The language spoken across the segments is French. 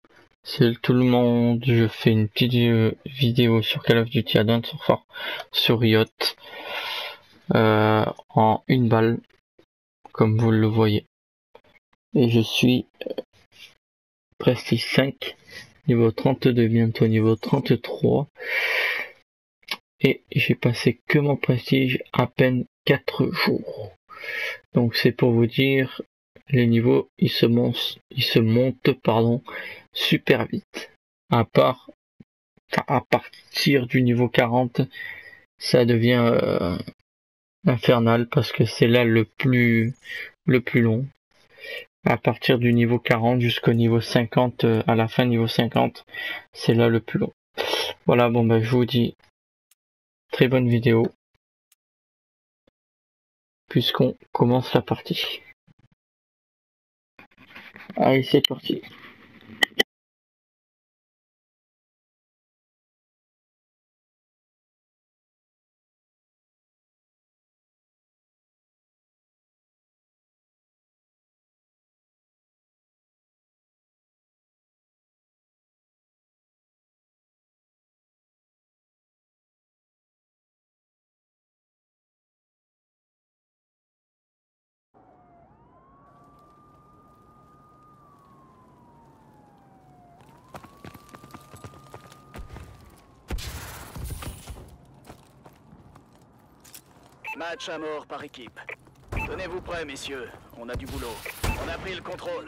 Salut tout le monde, je fais une petite vidéo sur Call of Duty Advanced Warfare sur Yacht en une balle, comme vous le voyez. Et je suis Prestige 5, niveau 32, bientôt niveau 33. Et j'ai passé que mon prestige à peine 4 jours. Donc c'est pour vous dire, les niveaux ils se montent super vite. À partir du niveau 40, ça devient infernal parce que c'est là le plus long. À partir du niveau 40 jusqu'au niveau 50, à la fin niveau 50, c'est là le plus long. Voilà, bon ben je vous dis très bonne vidéo puisqu'on commence la partie. Allez, c'est parti. Match à mort par équipe. Tenez-vous prêts, messieurs. On a du boulot. On a pris le contrôle.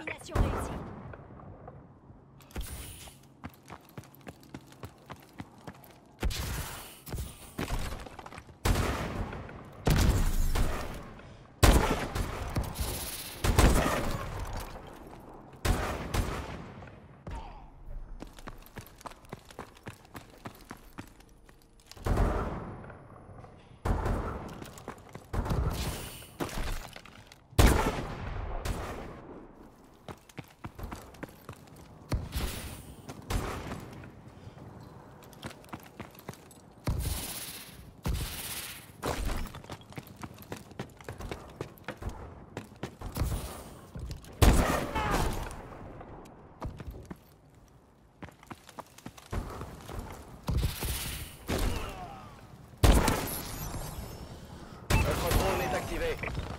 Notre drone est activé.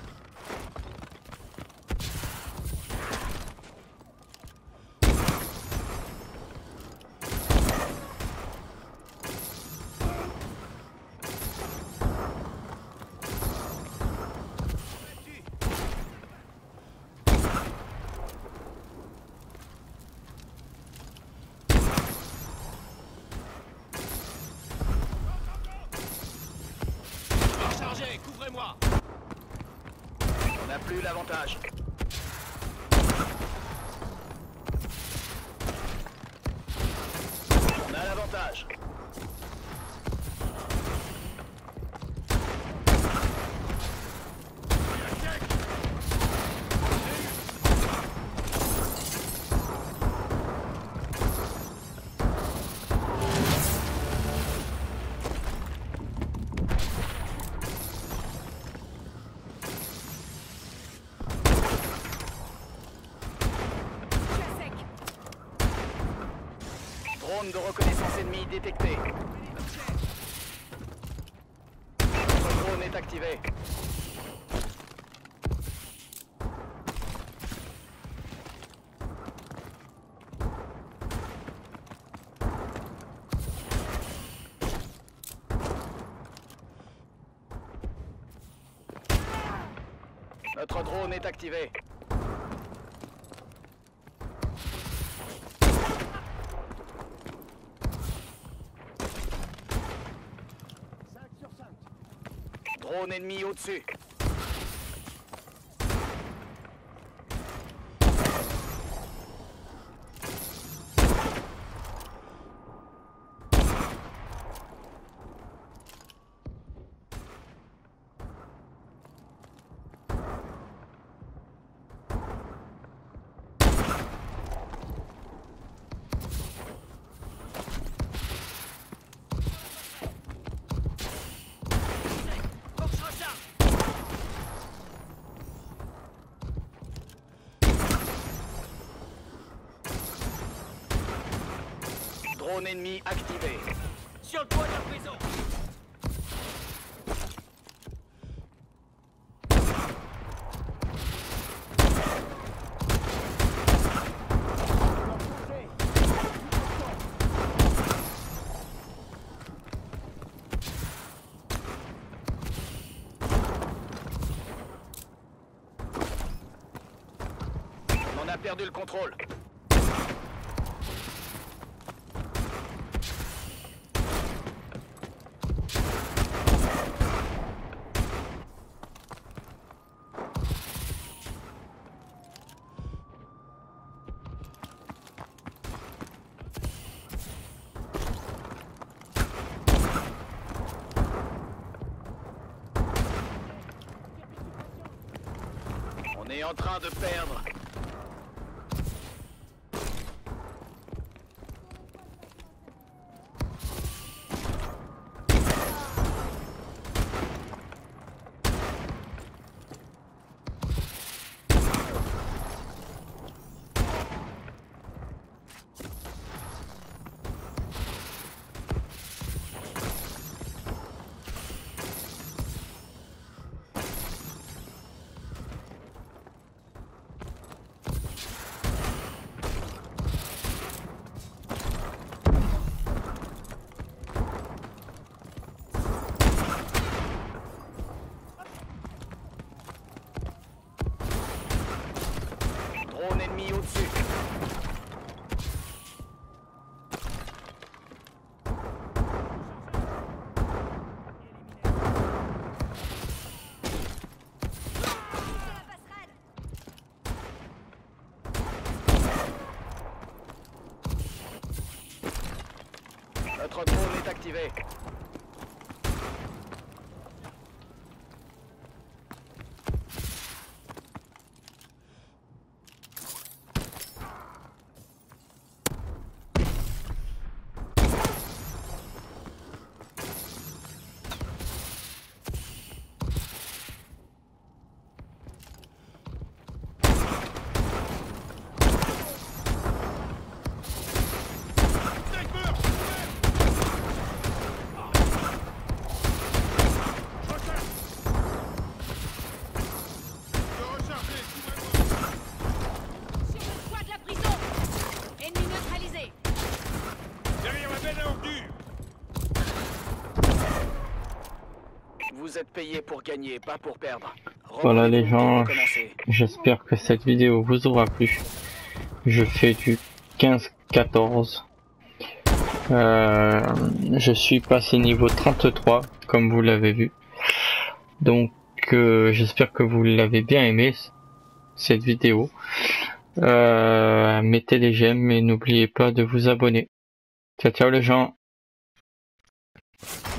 Chargez, couvrez-moi. On n'a plus l'avantage. On a l'avantage. Drone de reconnaissance ennemie détecté. Notre drone est activé. Notre drone est activé. Drone ennemi au-dessus. Drone ennemi activé. Sur le toit de la prison. On a perdu le contrôle. On est en train de perdre. Drone ennemi au-dessus. Notre drone est activé. Sur le toit de la prison. Ennemi neutralisé. Derrière la belle ordure. Vous êtes payé pour gagner, pas pour perdre. Voilà les Reprenez-vous gens, pour recommencer. j'espère que cette vidéo vous aura plu. Je fais du 15-14. Je suis passé niveau 33, comme vous l'avez vu. Donc j'espère que vous l'avez bien aimé, cette vidéo. Mettez les j'aime et n'oubliez pas de vous abonner. Ciao ciao les gens.